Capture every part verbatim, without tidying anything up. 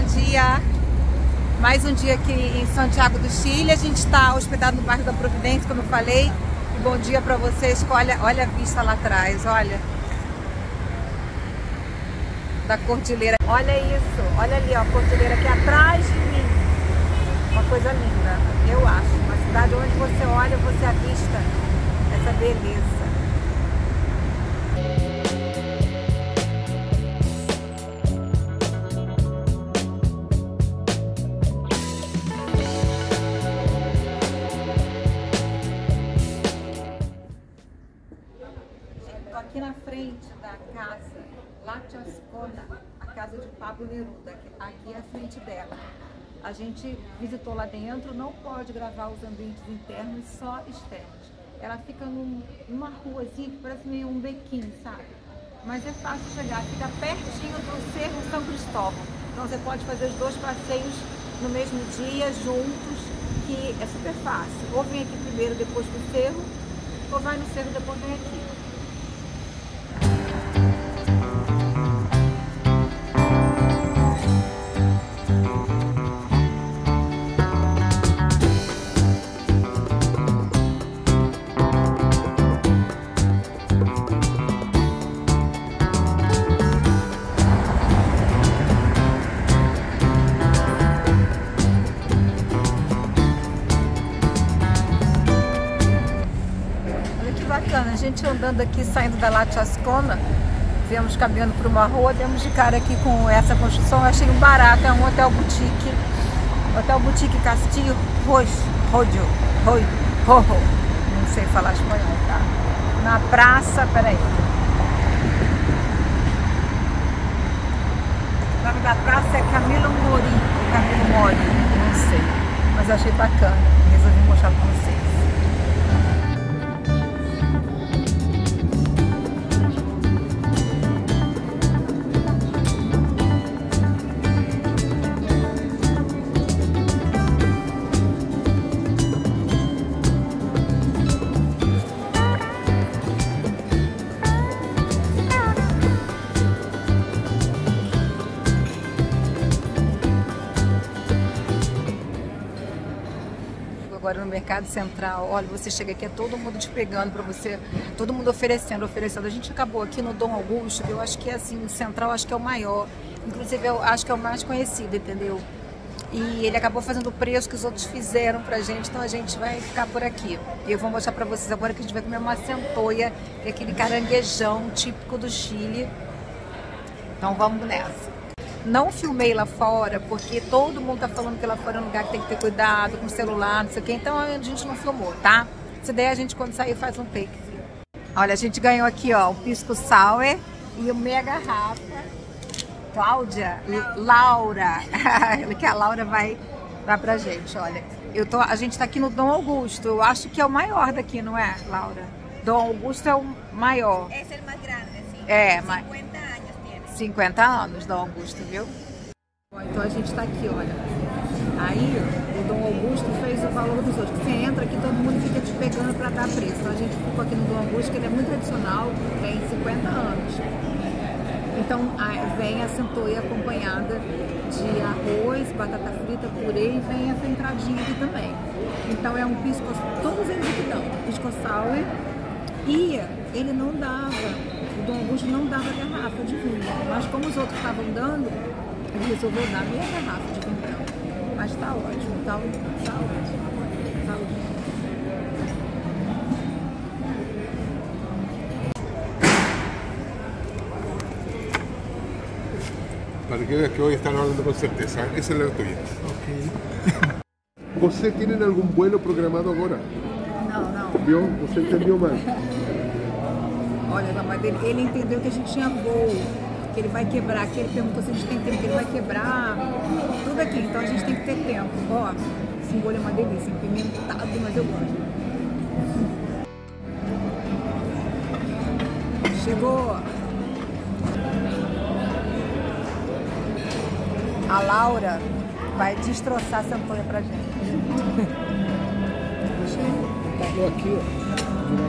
dia. Mais um dia aqui em Santiago do Chile. A gente está hospedado no bairro da Providência, como eu falei. E bom dia para vocês. Olha, olha a vista lá atrás, olha. Da cordilheira. Olha isso, olha ali ó, a cordilheira aqui atrás de mim. Uma coisa linda, eu acho. Uma cidade onde você olha, você avista essa beleza. Estou aqui na frente da casa La Chascona, a casa de Pablo Neruda, aqui é a frente dela. A gente visitou lá dentro, não pode gravar os ambientes internos, só externos. Ela fica num, numa ruazinha que parece meio um bequinho, sabe? Mas é fácil chegar, fica pertinho do Cerro São Cristóvão. Então você pode fazer os dois passeios no mesmo dia, juntos, que é super fácil. Ou vem aqui primeiro, depois pro cerro, ou vai no cerro, depois vem aqui. A gente andando aqui, saindo da La Chascona, viemos caminhando por uma rua, demos de cara aqui com essa construção. Eu achei um barato, é um hotel boutique, hotel boutique Castillo Rojo, Rojo, Rojo, Rojo, não sei falar espanhol, tá? Na praça, peraí. O nome da praça é Camilo Mori, Camilo Mori, não sei, mas eu achei bacana, resolvi mostrar pra vocês. Agora no Mercado Central, olha, você chega aqui, é todo mundo te pegando para você, todo mundo oferecendo, oferecendo. A gente acabou aqui no Dom Augusto, eu acho que é assim, o Central acho que é o maior, inclusive eu acho que é o mais conhecido, entendeu? E ele acabou fazendo o preço que os outros fizeram pra gente, então a gente vai ficar por aqui. E eu vou mostrar pra vocês agora que a gente vai comer uma centoia, que é aquele caranguejão típico do Chile. Então vamos nessa. Não filmei lá fora, porque todo mundo tá falando que lá fora é um lugar que tem que ter cuidado com o celular, não sei o que, então a gente não filmou, tá? Se der, a gente quando sair faz um take. Olha, a gente ganhou aqui, ó, o Pisco Sour e o meia garrafa. Cláudia, Laura, que a Laura vai dar pra gente, olha. Eu tô, a gente tá aqui no Dom Augusto, eu acho que é o maior daqui, não é, Laura? Dom Augusto é o maior. É o mais grande, sim. É, mas... cinquenta anos tem. cinquenta anos, Dom Augusto, viu? Bom, então a gente tá aqui, olha. Aí o Dom Augusto fez o valor dos outros. Você entra aqui, todo mundo fica te pegando pra dar preço. Então a gente ficou aqui no Dom Augusto, que ele é muito tradicional, tem cinquenta anos. Então vem a centoia acompanhada de arroz, batata frita, purê e vem essa entradinha aqui também. Então é um pisco, todos eles aqui dão, pisco sour. E ele não dava, o Dom Augusto não dava garrafa de vinho, mas como os outros estavam dando, ele resolveu dar meia garrafa de vinho branco. Mas tá ótimo, tá, tá ótimo, tá ótimo. Para que veas que hoy están hablando con certeza, esa es la tuya. Ok. ¿Você tem algum vuelo programado agora? Não, não. Viu? Você entendeu mal. Olha, não, mas ele, ele entendeu que a gente tinha voo, que ele vai quebrar, que ele perguntou se a gente tem tempo, que ele vai quebrar tudo aqui, então a gente tem que ter tempo. Ó, esse molho é uma delícia, pimentado, mas eu gosto. Chegou a Laura, vai destroçar a centoia pra gente. Estou aqui, ó.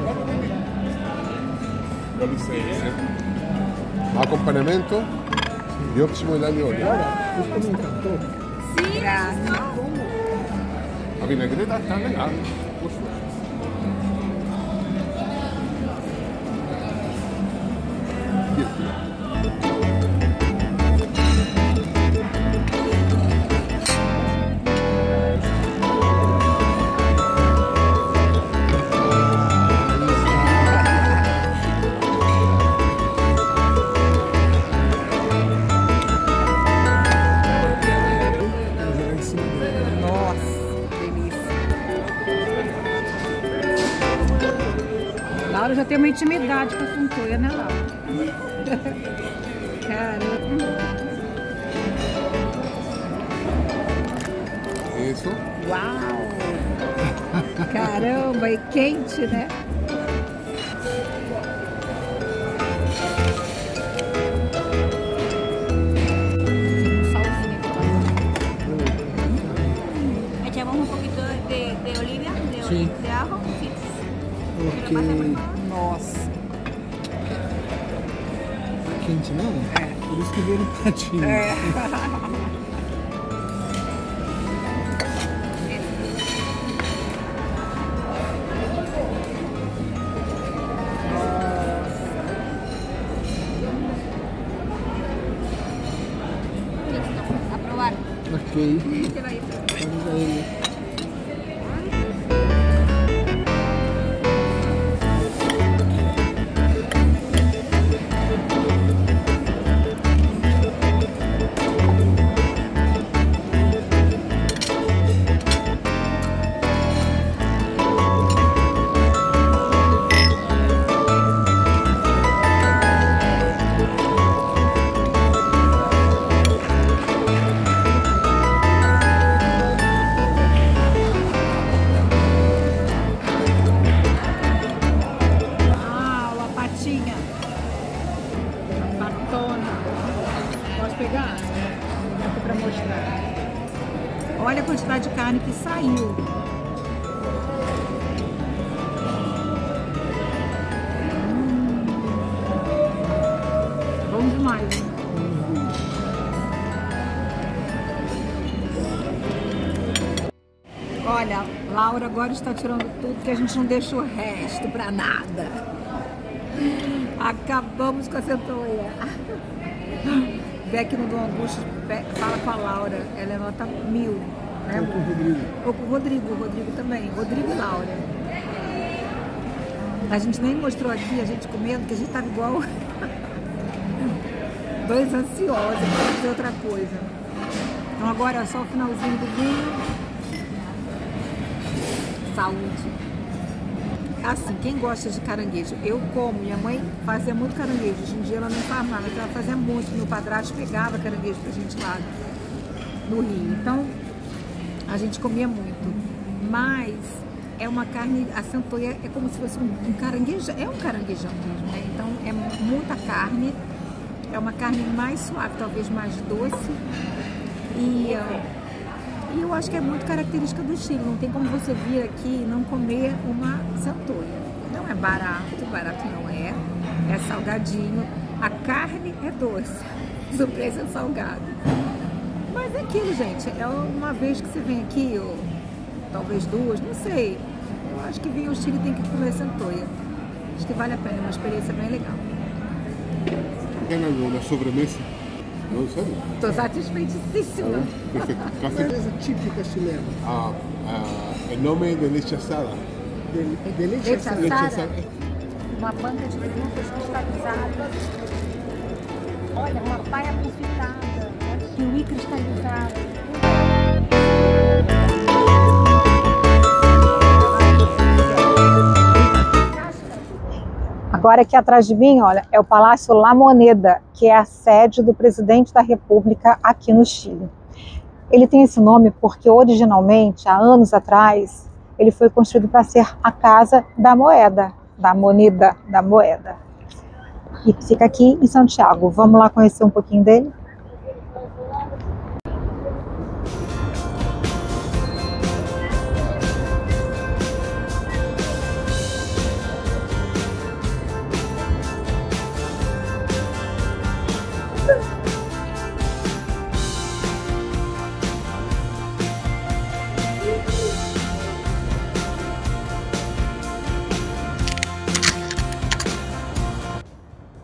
Dá licença. Acompanhamento. Y óptimo el año. Ahora, esto me encantó. Sí, Gracias. La vinagreta está legal. Laura já tem uma intimidade com a Santoia, né, Laura? Caramba. Eso. Uau! Caramba, e quente, né? echamos un poquito de, de olivia, de, Sí. de ajo. Sí. Ok. Nossa. Quente, não? É. Por isso que veio no pratinho. É. Listo, a probar. Ok. Este va a ir. Vamos a ele. Ah, a patinha. A patona. Posso pegar? Aqui pra mostrar. Olha a quantidade de carne que saiu. Hum. Bom demais, hein? Olha, Laura agora está tirando tudo que a gente não deixou resto pra nada. Acabamos com a Santoia. Vem aqui no Dom Augusto, fala com a Laura, ela é nota mil. Né? Ou com o Rodrigo. Ou com o Rodrigo, o Rodrigo também, Rodrigo e Laura. A gente nem mostrou aqui, a gente comendo, que a gente estava igual dois ansiosos para fazer outra coisa. Então agora é só o finalzinho do vinho. Saúde. Assim, quem gosta de caranguejo, eu como, minha mãe fazia muito caranguejo, hoje em dia ela não faz mais, mas ela fazia muito, meu padrasto pegava caranguejo pra gente lá no Rio, então a gente comia muito, mas é uma carne, a Santoia é como se fosse um, um caranguejo, é um caranguejão mesmo, né? Então é muita carne, é uma carne mais suave, talvez mais doce, e... Uh, E eu acho que é muito característica do Chile, não tem como você vir aqui e não comer uma Santoia. Não é barato, barato não é, é salgadinho, a carne é doce, o preço é salgado. Mas é aquilo, gente, é uma vez que você vem aqui, ou talvez duas, não sei. Eu acho que vir ao Chile tem que comer Santoia. Acho que vale a pena, é uma experiência bem legal. ¿Tienen alguna sobremesa? No, en serio. Estou satisfeitíssima. Perfecto. Café. Coisa típica chilena. Ah, ah, el nombre de leche asada. De, de leite Leite assada. Leche Assada. asada. Uma banca de frutas cristalizadas. Olha, uma paia confitada. Kiwi cristalizado. Agora aqui atrás de mim, olha, é o Palácio La Moneda, que é a sede do presidente da República aqui no Chile. Ele tem esse nome porque originalmente, há anos atrás, ele foi construído para ser a Casa da Moeda, da Moneda, da Moeda. E fica aqui em Santiago. Vamos lá conhecer um pouquinho dele?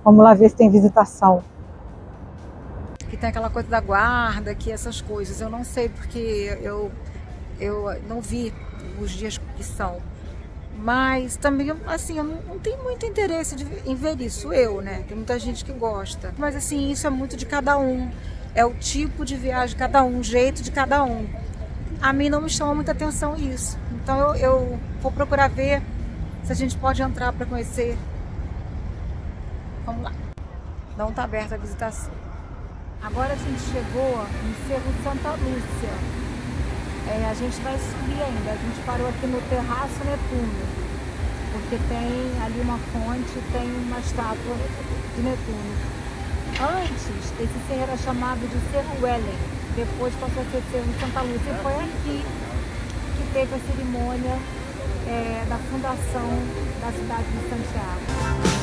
Vamos lá ver se tem visitação. Que tem aquela coisa da guarda, que essas coisas. Eu não sei porque eu, eu não vi os dias que são. Mas também, assim, eu não, não tenho muito interesse de, em ver isso, eu, né? Tem muita gente que gosta. Mas, assim, isso é muito de cada um. É o tipo de viagem de cada um, o jeito de cada um. A mim não me chama muita atenção isso. Então, eu, eu vou procurar ver se a gente pode entrar para conhecer. Vamos lá. Não está aberta a visitação. Agora a gente chegou em Cerro Santa Lúcia. É, a gente vai subir ainda. A gente parou aqui no Terraço Netuno, porque tem ali uma fonte, tem uma estátua de Netuno. Antes, esse cerro era chamado de Cerro Wellen, depois passou a ser Cerro Santa Lúcia. E foi aqui que teve a cerimônia é, da fundação da cidade de Santiago.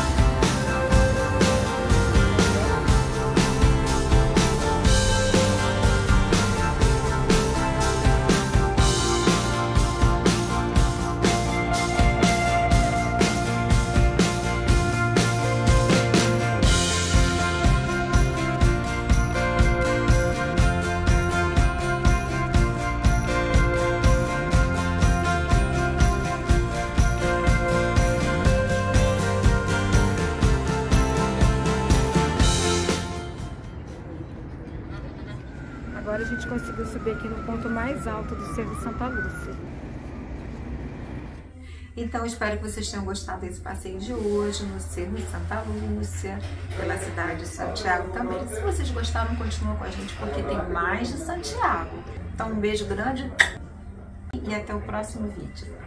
Agora a gente conseguiu subir aqui no ponto mais alto do Cerro Santa Lúcia. Então, espero que vocês tenham gostado desse passeio de hoje no Cerro Santa Lúcia, pela cidade de Santiago também. Se vocês gostaram, continuem com a gente, porque tem mais de Santiago. Então, um beijo grande e até o próximo vídeo.